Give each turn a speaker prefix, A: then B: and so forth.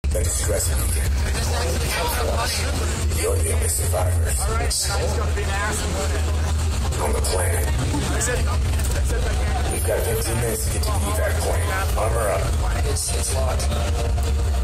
A: That is stressing again. You're the only survivors. On the planet. We've got 15 minutes to get to the evac point. Armor up.
B: It's locked.